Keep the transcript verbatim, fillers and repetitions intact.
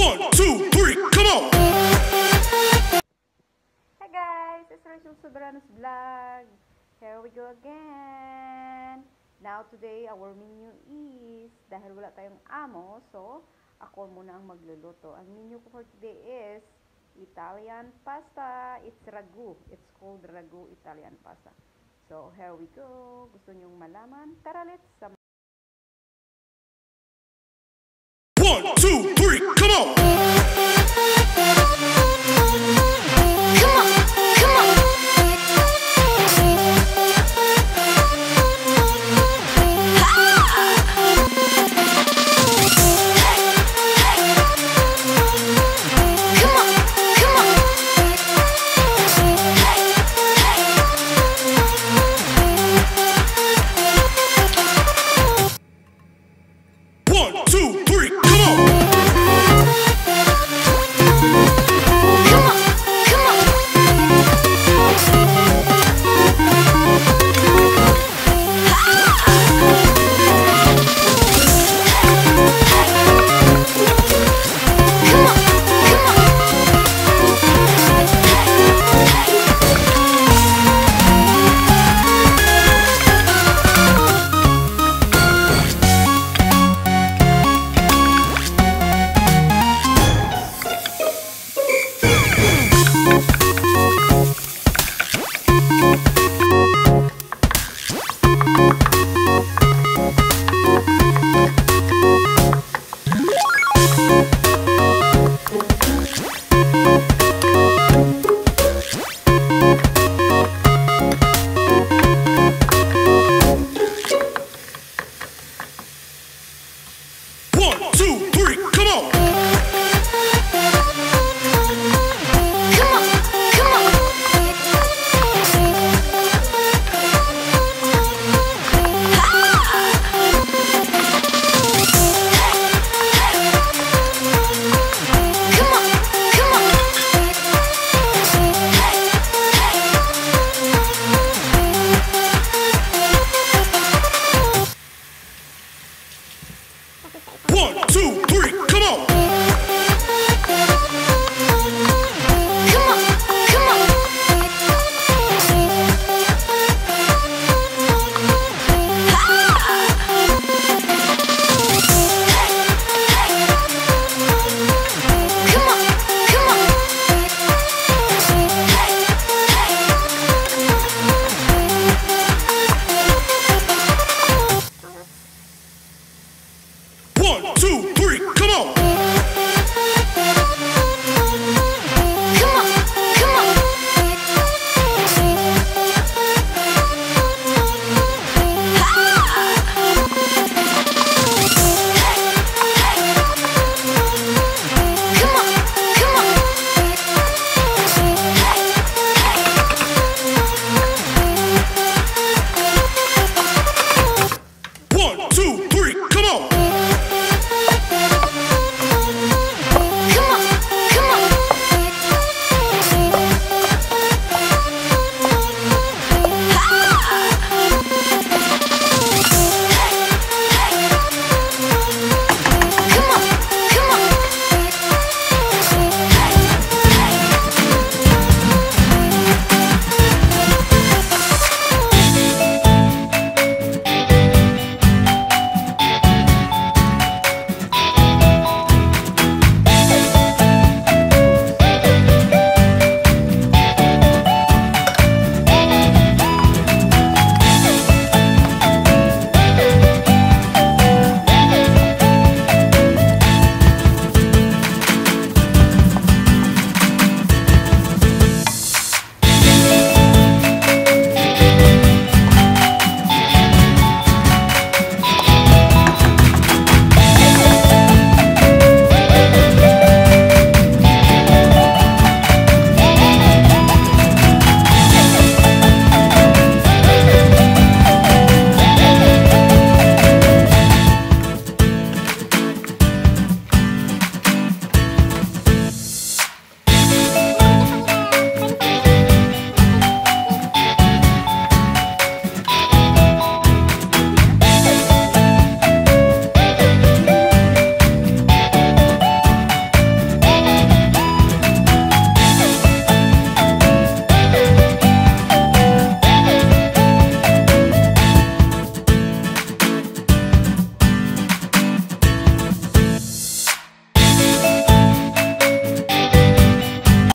One, two, three, come on! Hi guys, it's Rachel Sobranos Vlog. Here we go again. Now today our menu is, dahil wala tayong amo, so ako muna ang magluluto. Ang menu ko for today is Italian pasta. It's ragu. It's called ragu Italian pasta. So here we go. Gusto nyong malaman? Tara, let's